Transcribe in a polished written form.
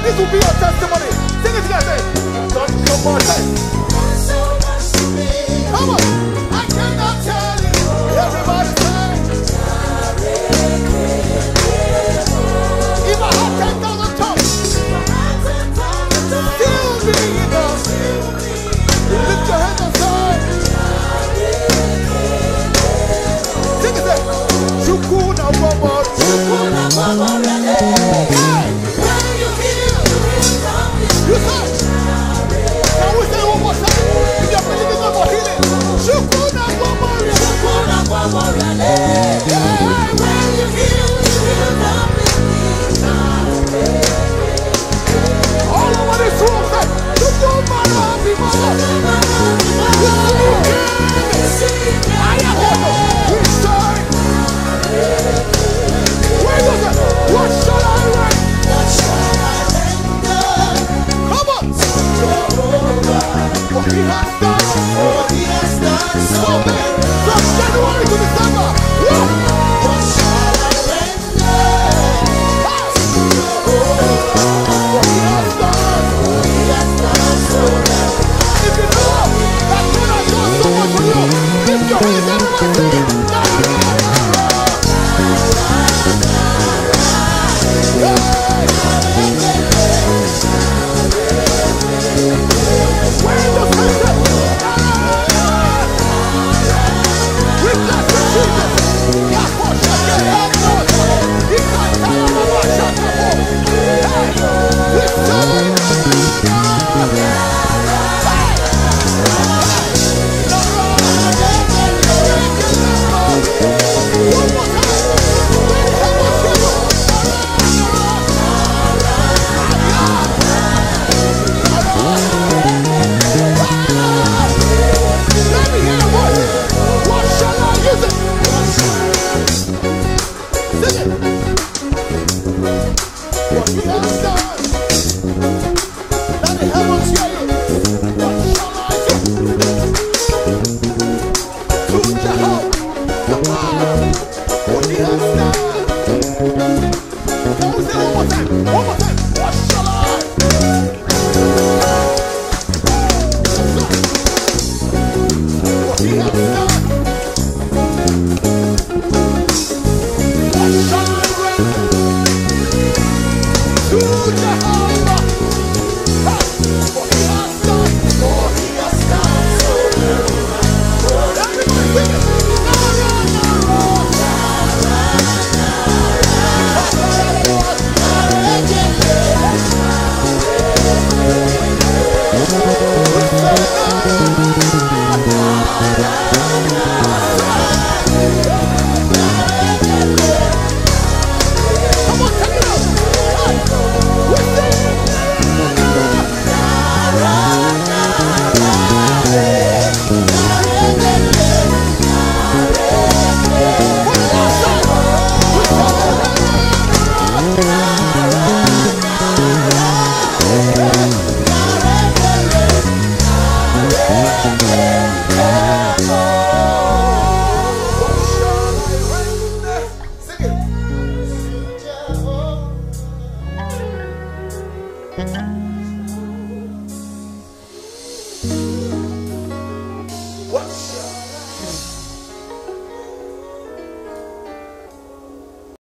This will be your testimony. Sing it together. Done so much. Come on. I cannot tell you. Everybody say. If I had 10,000 tongues, still be enough. Lift your hands and say. Sing it there. Shukuna Baba. Shukuna Baba. You say. Can we say one more time? If you're believing God for healing. Shukuna Baba. Shukuna Baba. When you heal, all over this room, say, Shukuna Baba. What shall I write? What shall I render? Come on! What he has done. What he has done so many. From January to December. What shall I render? What he has done. What he has done so many. If you know that God has done so much for you, lift your hands, everybody. Sing it.